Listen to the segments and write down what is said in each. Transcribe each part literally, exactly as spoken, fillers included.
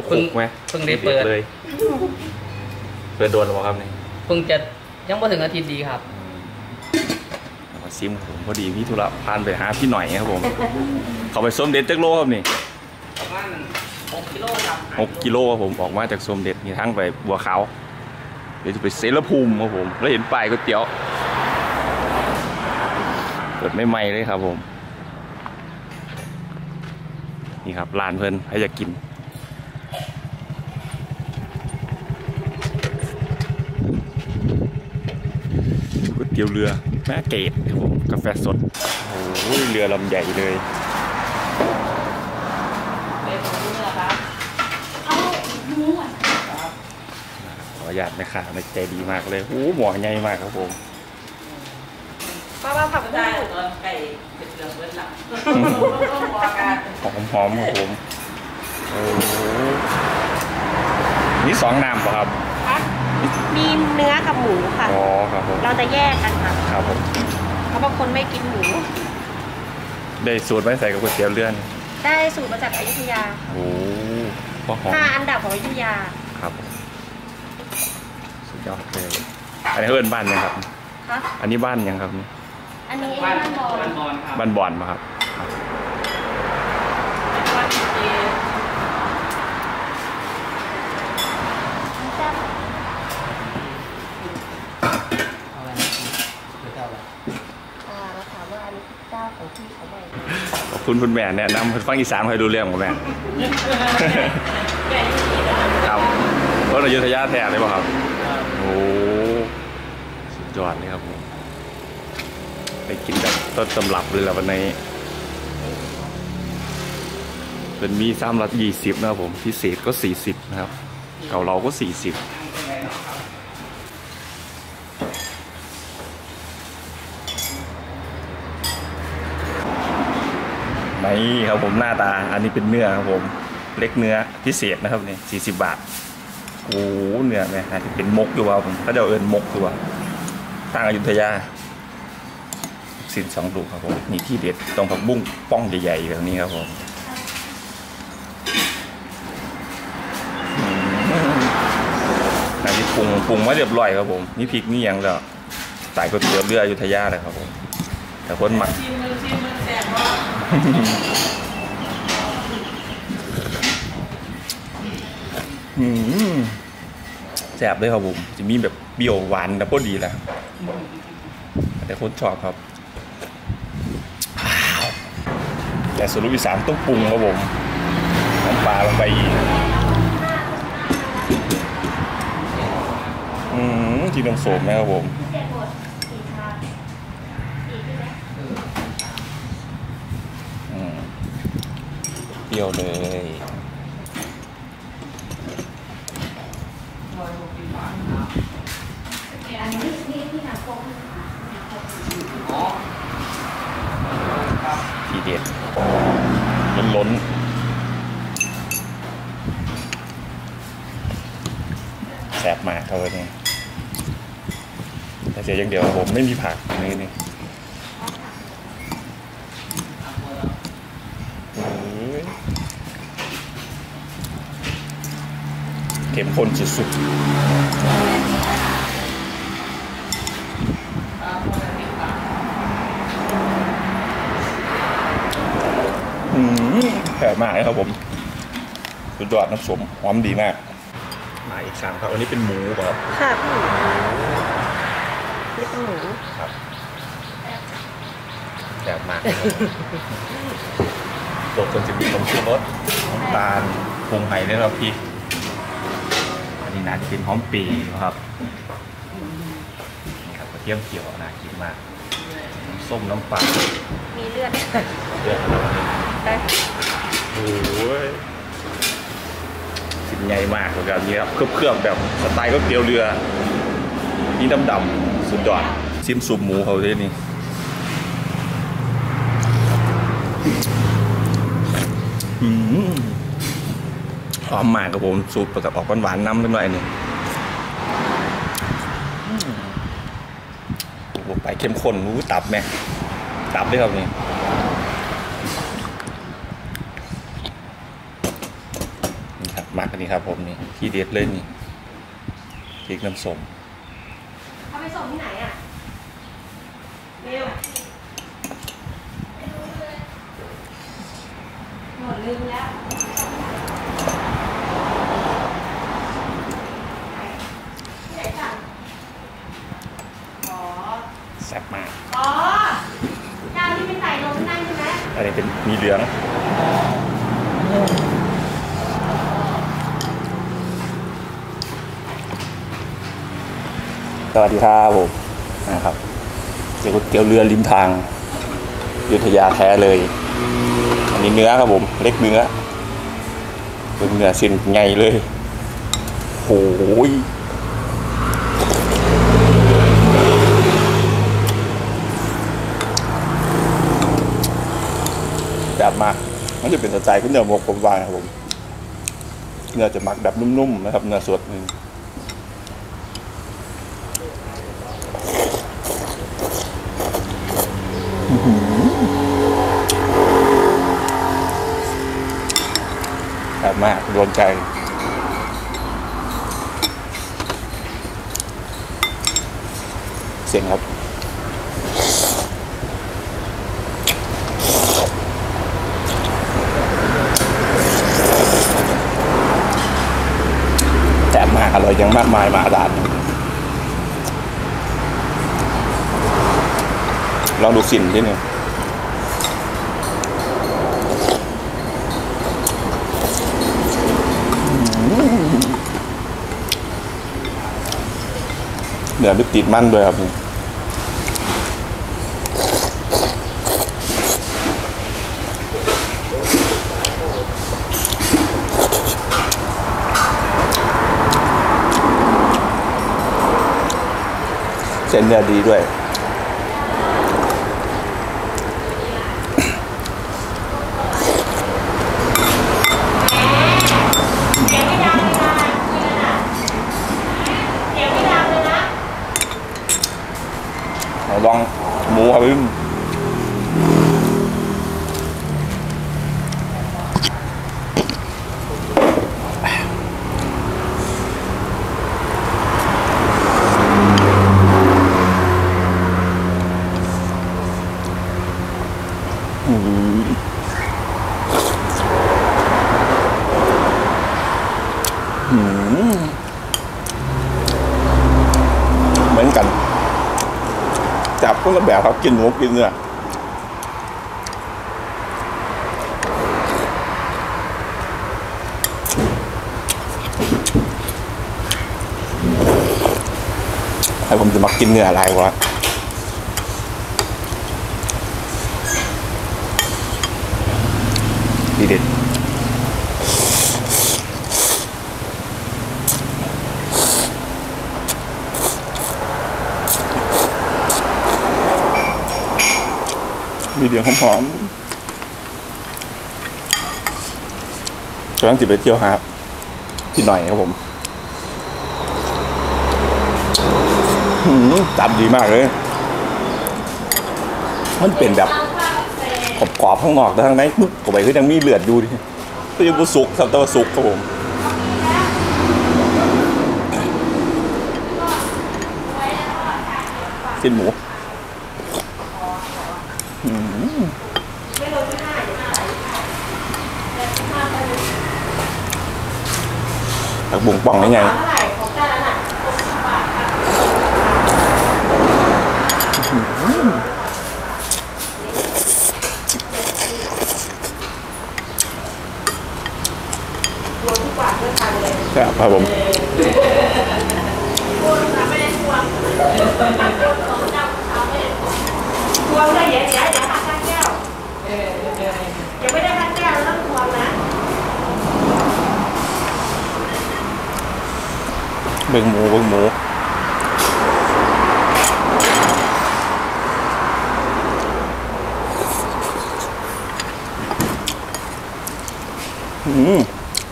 เพิ่งไหมเพิ่งได้เปิดเลยเปิดโดนหรือเปล่าครับนี่เพิ่งจะยังไม่ถึงอาทิตย์ดีครับมาซิมผมพอดีพี่ธุระพานไปหาพี่หน่อยครับผมเขาไปส้มเด็ดจักโลครับนี่ประมาณหกกิโลครับหกกิโลครับผมออกมาจากส้มเด็ดมีทั้งไปบัวขาวเดี๋ยวจะไปเสรภูมิครับผมแล้วเห็นป้ายก๋วยเตี๋ยวเปิดไม่ไหม้เลยครับผมนี่ครับร้านเพิ่นใครอยากกินก๋วยเตี๋ยวเรือแม่เกดครับผมกาแฟสดโอ้ยเรือลำใหญ่เลยขออนุญาตนะคะในใจดีมากเลยโอ้หมอใหญ่มากครับผมป้าป้าผักได้ไก่เผ็ดเรือเบิ้ลหลังหอมหอมครับผมโอ้นี่สองน้ำป่ะครับมีเนื้อกับหมูค่ะอ๋อครับผมเราจะแยกกันค่ะครับผมเพราะบางคนไม่กินหมูได้สูตรไม่ใส่กับก๋วยเตี๋ยวเรือได้สูตรมาจากอยุธยาโอ้ห้าอันดับของอยุธยาครับสุดยอดเลยอันนี้เอิ้นบ้านยังครับอันนี้บ้านยังครับนี่อันนี้บ้านบอลบ้านบอลมาครับขอบคุณคุณแม่เนี่ยนำฟังอีสานให้ดูเรื่องของแม่ครับรถอยุธยาแท้เลยป่ะครับโอ้สุดยอดเลยครับผมไปกินแบบต้นตำรับเลยแหละวันนี้เป็นมีซ้ำละยี่สิบนะครับผมพิเศษก็สี่สิบนะครับเก่าเราก็สี่สิบนี่ครับผมหน้าตาอันนี้เป็นเนื้อครับผมเล็กเนื้อพิเศษนะครับนี่สี่สิบบาทโอ้เนื้อเนี่ยอาจจะเป็นมกดูว่าผมเขาจะเอิญมกดูว่าตั้งอยุธยาสินสองลูกครับผมนี่ที่เด็ดตรงผักบุ้งป้องใหญ่ๆแบบนี้ครับผมอันนี้ปรุงปรุงมาเรียบร้อยครับผมนี่พริกนี่ยังแล้วใส่ก๋วยเตี๋ยวเรืออยุธยาเลยครับผมแต่คนหมักแซ่บเลยครับผมจะมีแบบเปรี้ยวหวานแต่พอดีแหละแต่คนชอบครับแต่ส่วนลูกอีสานต้องปรุงครับผมน้ำปลาลงไปอีกอืมที่น้ำโสมนะครับผมเปรี้ยวเลยทีเด็ดล้นล้นแซ่บมากครับวันนี้แต่เสียอย่างเดียวผมไม่มีผักนี่นี่เข้มข้นสุดๆแซ่บมากเลยครับผมสุดยอดน้ำส้มหอมดีมากมาอีกครั้งครับอันนี้เป็นหมูครับค่ะพี่หมูนี่เป็นหมูครับแซ่บมากโดดจนจะมีน้ำซุปรสน้ำตาลปรุงไห่ได้แล้วพี่อันนี้น่าจะเป็นหอมปีครับนี่ครับกระเทียมเขียวน่ากินมากน้ำส้มน้ำปลามีเลือดเลือดอะไรโอ้ยชิ้นใหญ่มากแบบนี้ครับเคลือบๆแบบสไตล์ก็เตี๋ยวเรือนี่ดำๆสุดยอดซิมซุปหมูเขาด้วยนี่หอมมากครับผมสูตรประกอบออกหวานๆน้ำนิดหน่อยนี่บวกไปเข้มข้นรู้ตับไหมตับด้วยครับนี่นี่ครับมักอันนี้ครับผมนี่ที่เด็ดเลยนี่พริกน้ำส้มเอาไปส่งที่ไหนอ่ะเร็วหมดลืมแล้วที่ไหนสั่งอ๋อแซ่บมากอ๋อเจ้าที่ไม่ใส่นมนั่นใช่ไหมอันนี้เป็นมีเหลืองสวัสดีครับผมนะครับเตี๋ยวเตี๋ยวเรือริมทางอยุธยาแท้เลยอันนี้เนื้อครับผมเล็กเนื้อเป็นเนื้อชิ้นใหญ่เลยโอ้ยแบบมากมันจะเป็นสไตล์ที่เนื้อหมกผมวางครับผมเนื้อจะหมักแบบนุ่มๆนะครับเนื้อสดนึงแบบมากโดนใจเสียงครับแซ่บมากอร่อยยังมากมายมหาศาลลองดูสินนิดนึงเนื้อไม่ติดมันด้วยครับเส้นเนื้อดีด้วยลองหมูครับพี่เหมือนกันจับคนละแบบครับกินหมูกินเนื้อให้ผมจะมากินเนื้ออะไรวะดีเด็ดมีเดียวหอมๆกำลังจิบไปเที่ยวหาพี่หน่อยครับผมจับดีมากเลยมันเป็นแบบกรอบๆข้างนอกแต่ข้างในปุ๊บเข้าไปก็ยังมีเลือดอยู่ดิก็ยังบุสุกครับแต่ว่าสุกครับผมชิ้นหมูผักบุ้งป่องได้ไงครับผมทวงเลยเดี๋ยวเดี๋ยวเดี๋ยวหักแก้วยังไม่ได้หักแก้วแล้วต้องทวงนะเบิ่งหมูเบิ่งหมูอืม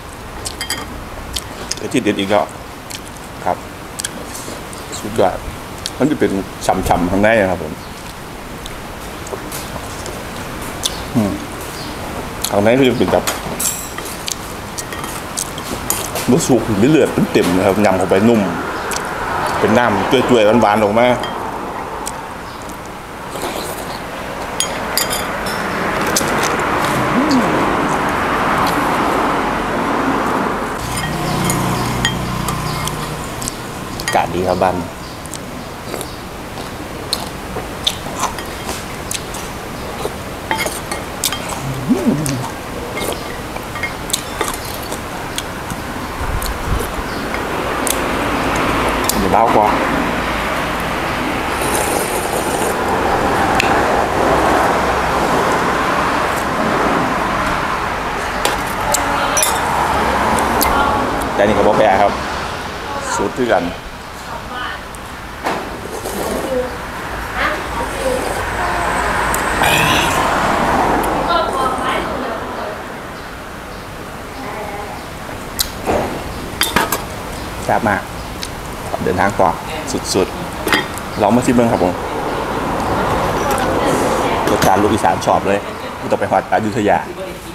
เดี๋ยวที่เด็ดอีกแล้วครับสุดยอดมันจะเป็นฉ่ำๆข้างในนะครับผมข้างในก็จะเป็นแบบรสสุกไม่เลือดเต็มนะครับยำเข้าไปนุ่มเป็นน้ำเปื่อยๆหวานๆออกมาอากาศดีครับบ้านเล่ากว่าแต่นี่ก็บอกแพ้ครับสูตรด้วยกันแซ่บมากเดินทางต่อสุดๆลองมาชิมเบิ้งครับผมรสชาติลูกอีสานชอบเลยไม่ต้องไปหอดอยุธยา